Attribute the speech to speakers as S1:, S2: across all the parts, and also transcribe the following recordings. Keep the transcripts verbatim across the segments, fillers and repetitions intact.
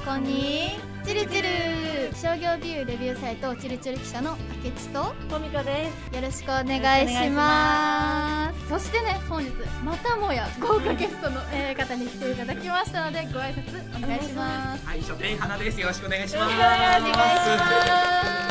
S1: こんにチルチル。商業ビューレビューサイトチルチル記者の明智と
S2: トミコです。
S1: よろしくお願いします。そしてね、本日またもや豪華ゲストの、えー、方に来ていただきましたのでご挨拶お願いします。
S3: はい、書店花です。よろしくお願いします。
S1: お願いします。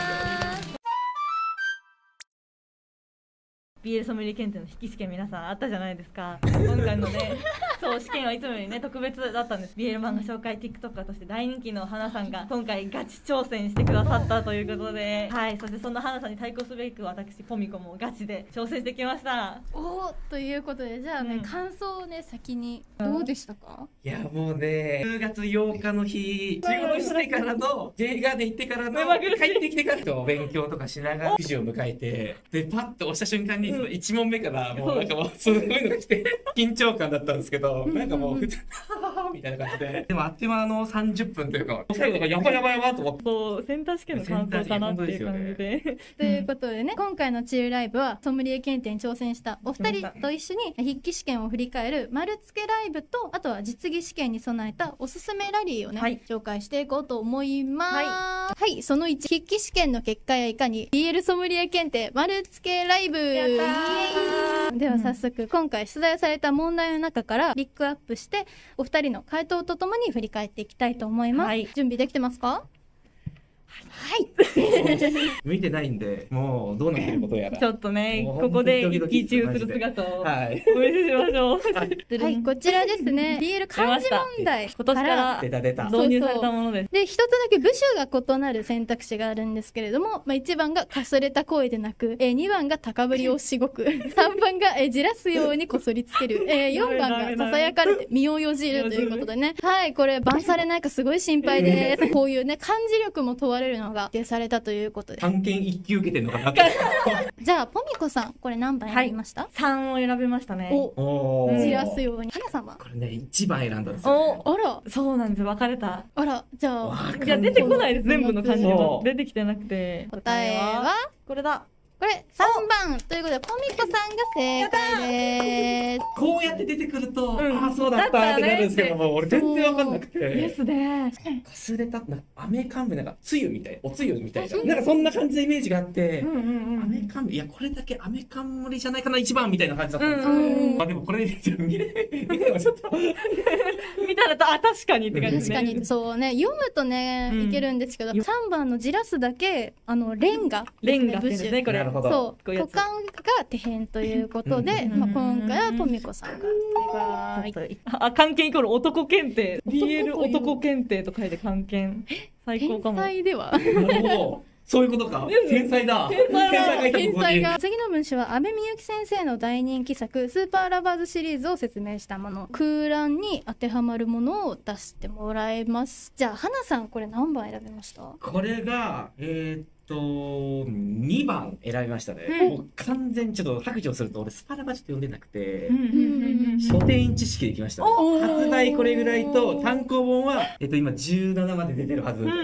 S2: ビーエル ソムリエ検定の筆記試験皆さんあったじゃないですか。今回のね、そう試験はいつもよりね特別だったんです。ビーエル 漫画紹介 TikToker として大人気の花さんが今回ガチ挑戦してくださったということで、はい、そしてそんな花さんに対抗すべく私ポミコもガチで挑戦してきました。
S1: おー、ということでじゃあね、うん、感想をね先にどうでしたか？
S3: いやもうね、じゅうがつようかの日、仕事してからの映画で行ってからの帰ってきてからと勉強とかしながらくじを迎えて、でパッと押した瞬間にいち問目からもうなんかもうすごいのが来て緊張感だったんですけど、なんかもう普通みたいな感じで、でもあっという間のさんじゅっぷんというか最後がやばいやばいやばいと思って、
S2: そうセンター試験の感想かなっていう感じで、
S1: ということでね、今回のチルライブはソムリエ検定に挑戦したお二人と一緒に筆記試験を振り返る丸付けライブと、あとは実技試験に備えたおすすめラリーをね、はい、紹介していこうと思います。はい、はい、そのいち、筆記試験の結果やいかに ビーエル ソムリエ検定丸付けライブ。やったー。では早速、うん、今回出題された問題の中からピックアップしてお二人の回答とともに振り返っていきたいと思います。はい、準備できてますか？はい。
S3: 見てないんで、もうどうなってることやら。
S2: ちょっとね、ここで一喜一憂する姿をお見せしましょう。
S1: はい、こちらですね。ビーエル 漢字問題
S2: 今年から
S3: 出た出た
S2: 導入されたものです。
S1: で、一つだけ部首が異なる選択肢があるんですけれども、まあ、いちばんがかすれた声でなく、えー、にばんが高ぶりをしごく、さんばんが、えー、じらすようにこすりつける、えー、よんばんがささやかれて身をよじるということでね。はい、これバンされないかすごい心配です。こういうね、漢字力も問われるのが指定されたということで。
S3: 漢検一級受けてんのかなって。
S1: じゃあポミコさん、これ何番選びました？
S2: はい、さんを選びましたね。
S1: お、じらすように。花さんは？
S3: これね、いちばん選んだんですよ、ね。
S1: お、あら、
S2: そうなんです。分かれた。
S1: あら、じゃあ、
S2: いや出てこないです。全部の漢字も出てきてなくて。
S1: 答えは
S2: これだ。
S1: これさんばんということでポミコさんが正解です。
S3: こうやって出てくると、うん、ああそうだったってなるんですけども、俺全然わかんなくて。
S2: ですね。
S3: かすれたなんか飴かんべなんかつゆみたい、おつゆみたいな、なんかそんな感じのイメージがあって、飴かんべ、いやこれだけ飴かん盛りじゃないかな一番みたいな感じだったんですよ。まあでもこれで見れ見ればちょっと
S2: 見たらとあ確かにって感じですね。
S1: 確かにそうね、読むとねいけるんですけど、さんばんのじらすだけあのレンガ
S2: レンガですねこれ。
S1: そう、股間が手辺ということで、まあ今回はポミコさんが正解。
S2: あ、漢検イコール男検定。ビーエル 男検定と書いて漢検。最高かも。
S1: 天才では。
S3: なるほど。そういうことか。天才だ。
S2: 天才
S1: が天才が。次の文章は安部みゆき先生の大人気作スーパーラバーズシリーズを説明したもの。空欄に当てはまるものを出してもらいます。じゃあ花さん、これ何番選びました？
S3: これがえー、っとにばん選びましたね。うん、もう完全にちょっと白状すると俺スパラバちょっと読んでなくて、書店知識できました、ね。発売これぐらいと単行本はえっと今じゅうななまで出てるはず。うんうん、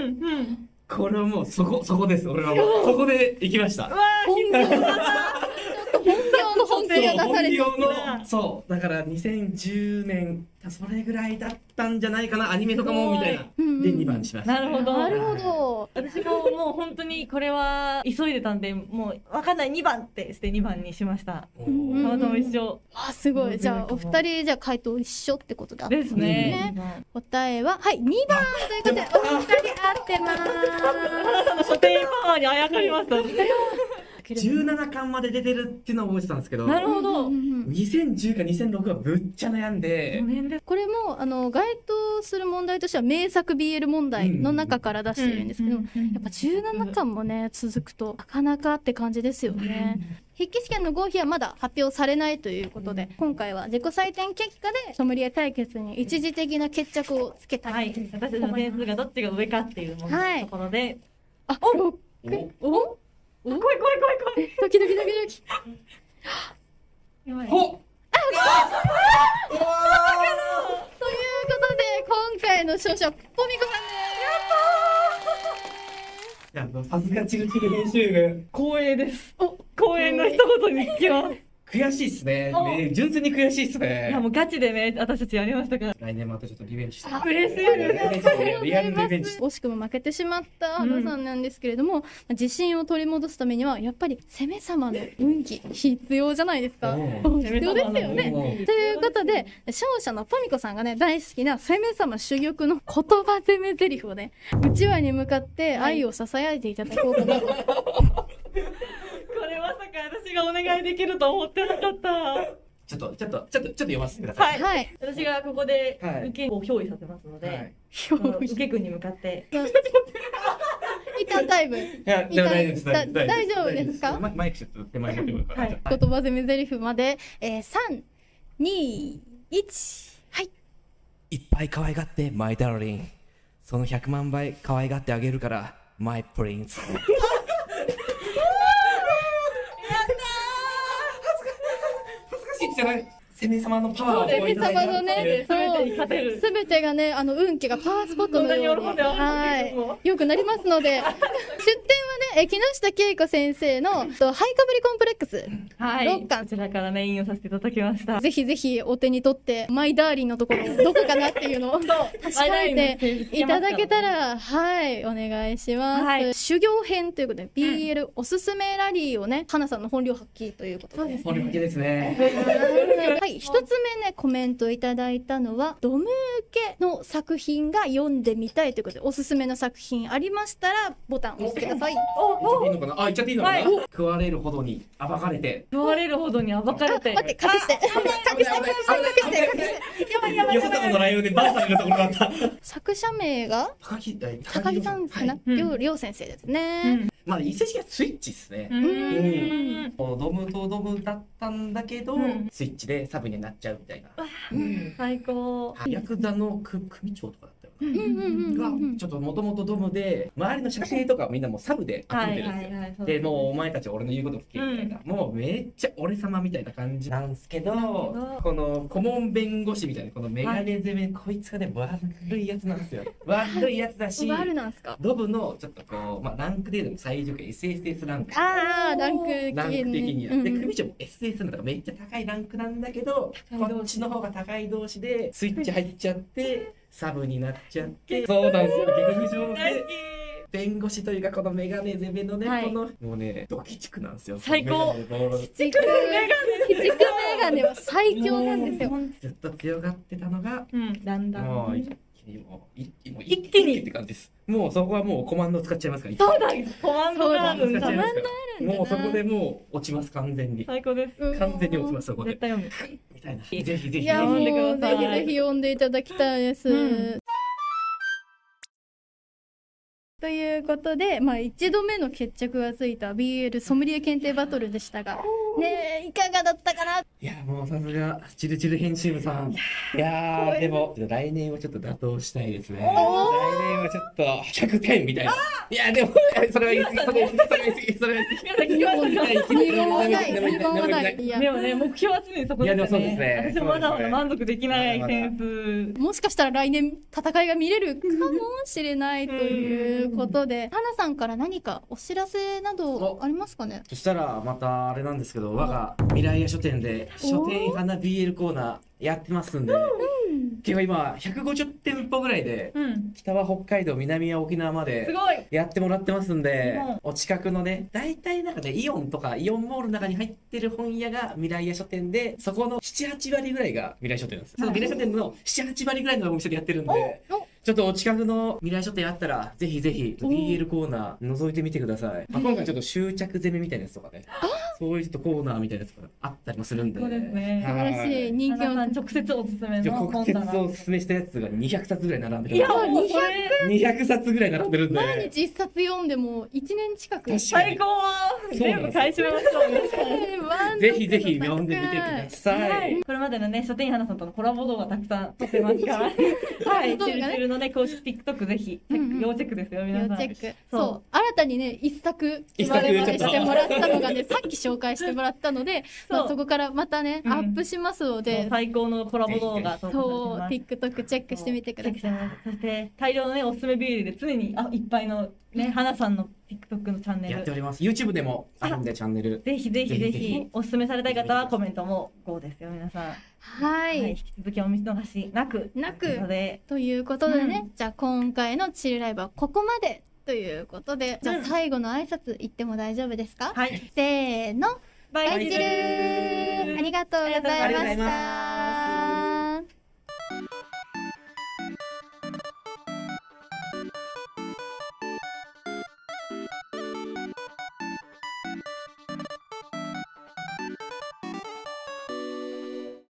S3: これはもうそこそこです。俺はもうそこで行きました。
S1: 本業の本気が出されてる。
S3: そうだからにせんじゅうねんそれぐらいだったんじゃないかな、アニメとかもみたいな。でにばんにしました。
S2: なるほど
S1: なるほど。
S2: 私ももう本当にこれは急いでたんで、もうわかんないにばんってしてにばんにしました。たまたま一緒。
S1: あ、すごい。じゃあお二人じゃあ回答一緒ってことだ
S2: ですね。
S1: 答えははいにばんということでお二人合ってます。
S2: 花さんの書店パワーにあやかりました。
S3: じゅうななかんまで出てるっていうのを覚えてたんですけど、
S2: なるほど。
S3: にせんじゅうかにせんろくはぶっちゃ悩んで、
S1: これもあの該当する問題としては名作 ビーエル 問題の中から出してるんですけど、やっぱじゅうななかんもね続くとなかなかって感じですよね。筆記試験の合否はまだ発表されないということで、今回は自己採点結果でソムリエ対決に一時的な決着をつけたい、
S2: はい、私たちの点数がどっちが上かっていうもののところで、はい、
S1: あ、おお
S2: 怖い怖い怖い怖い。
S1: ドキドキドキドキ。
S2: やばい。
S3: ほっ。
S1: ということで今回の勝者ポミコさんです。
S3: やったー。さすがチルチル編集部。
S2: 光栄です。お、光栄の一言に聞きます。
S3: 悔しいっすね。
S2: お
S3: ね純粋に悔しいっすね。
S2: いやもうガチでね私たちやりましたから。
S3: 来年またちょっとリベンジして。
S2: 嬉しい
S3: リベンジしてリアルリベンジして。
S1: 惜しくも負けてしまった花さんなんですけれども、自信を取り戻すためにはやっぱり攻め様の運気必要じゃないですか。必要ですよね。ということで勝者のポミコさんがね大好きな攻め様珠玉の言葉攻め台詞をねうちわに向かって愛をささやいていただこうかなと。こ
S2: れまさか私がお願いできると思ってなかった。
S3: ちょっとちょっとちょっとちょっと読ませてください。
S1: はい。
S2: 私がここで受けを憑依させますので、受け君に向かって。
S1: 一旦タイム。
S3: いやでも大丈夫です。
S1: 大丈夫ですか？
S3: マイクちょっと手前持ってくるから。
S1: 言葉攻め台詞まで三二一はい。
S4: いっぱい可愛がってマイダーリン。そのひゃくまんばい可愛がってあげるからマイプリンス。
S3: じゃない攻め様のパワーを
S1: 攻め様のね、すべてがね、あの運気がパワースポットのように、はい、よくなりますので、出展はね、木下恵子先生のハイカブリコンプレックスろっかん、
S2: こちらからね引用させていただきました。
S1: ぜひぜひお手に取ってマイダーリンのところどこかなっていうのを確かめていただけたら、はいお願いします。はい、修行編ということで ビーエル おすすめラリーをね、花さんの本領発揮ということで、
S3: 本領発揮ですね。
S1: はい、一つ目ねコメントいただいたのはドム受けの作品が読んでみたいということで、おすすめの作品ありましたらボタンを押してください。
S3: お、いいのかな。あ、言っちゃっていいのかな。食われるほどに暴かれて。
S2: 食われるほどに暴かれて。
S1: 待って、隠して。隠して。隠して。隠して。やばいやばい。
S3: よささまのライブでバーさんがところだった。
S1: 作者名が高木高木さんかな。りょうりょう先生ですね。
S3: まあ一斉式はスイッチですね。うん。ドムとドムだったんだけど、スイッチでサブになっちゃうみたいな。
S2: 最高。
S3: ヤクザの組長とかだったよね。がちょっともともとドムで周りの写真とかみんなもうサブで集めてるんですよ。でもうお前たち俺の言うこと聞けみたいな、もうめっちゃ俺様みたいな感じなんですけど、この顧問弁護士みたいなこのメガネ攻め、こいつがね悪いやつなんですよ。悪いやつだし、ドムのちょっとこうまあランクででも最上級 エスエスエス ランク。
S1: ああランク
S3: ランク的には。で組長も エスエス なんだからめっちゃ高いランクなんだけど、こっちの方が高い同士でスイッチ入っちゃってサブになっちゃって、そうなんですよ。劇場で弁護士というかこのメガネ攻めのね、このもうねドキチクなんですよ。
S2: 最高。
S1: 鬼畜メガネは最強なんですよ。
S3: ずっと強がってたのが
S2: だんだん
S3: もう一気にもう一気にって感じです。もうそこはもうコマンド使っちゃいますから。
S2: そうだ、コマンドがあるんだ。
S3: もうそこでもう落ちます完全に。
S2: 最高です。
S3: 完全に落ちますそこで。
S2: 絶対読む。
S3: みたいな。ぜひぜひ
S1: 読んでください。ぜひぜひ読んでいただきたいです。ということで、まあ、一度目の決着がついた ビーエル ソムリエ検定バトルでしたが、ねえ、いかがだったかな。
S3: いや、もうさすが、チルチル編集部さん。いやー、でも、来年はちょっと打倒したいですね。来年はちょっと、ひゃくてんみたいな。いや、でも、それは言い過ぎ、それは言い過ぎ、それは言い過ぎ、それは言い過ぎ。
S2: でもね、目標は常にそこですね。いや、でもそうですね。私もまだまだ満足できない点数。
S1: もしかしたら来年、戦いが見れるかもしれないということで、花さんから何かお知らせなどありますかね。
S3: そしたら、またあれなんですけど、我が未来屋書店で、書店花 ビーエル コーナーやってますんで、結構今ひゃくごじゅってんぽぐらいで、うん、北は北海道南は沖縄までやってもらってますんで、お近くのね大体なんかねイオンとかイオンモールの中に入ってる本屋が未来屋書店で、そこのななはちわりぐらいが未来書店なんです。その未来書店のななはちわりぐらいのお店でやってるんで、ちょっとお近くの未来書店あったらぜひぜひ ビーエル コーナー覗いてみてください。まあ、今回ちょっと執着攻めみたいなやつとかね、そういうちょっとコーナーみたいなやつがあったりもするんで、
S2: そうですね。
S1: 素晴らしい人気の
S2: 直接おすすめの
S3: 直接おすすめしたやつがにひゃくさつぐらい並んでる。
S1: いやもうにひゃく
S3: さつぐらい並んでるんで、
S1: 毎日いっさつ読んでもいちねん近く。
S2: 最高。全部買い占めましょう。
S3: ぜひぜひ読んでみてください。
S2: これまでのね書店花さんとのコラボ動画たくさん撮ってますから、はい、チルチルのね公式 TikTok ぜひ要チェックですよ皆さん。
S1: 要チェック。そう新たにね一作言われまでしてもらったのがねさっき紹介してもらったので、まあそこからまたねアップしますので、
S2: 最高のコラボ動画
S1: そう TikTok チェックしてみてください。
S2: そして大量のねおすすめビールで常にあいっぱいのね、花さんの TikTok のチャンネル
S3: やっております。YouTube でもあるんでチャンネル。
S2: ぜひぜひぜ
S3: ぜひぜひ
S2: ひおすすめされたい方はコメントも ゴー ですよ皆さん。
S1: はい、
S2: はい、引き続きお見逃しなく
S1: なく
S2: ということで、
S1: ということでね、
S2: うん
S1: じゃあ今回のチルライブはここまでということで、じゃあ最後の挨拶言っても大丈夫ですか？
S2: はい、
S1: せーの、
S2: バイ
S1: バイチルーありがとうございま
S3: ありがとうござい
S1: した。
S3: ま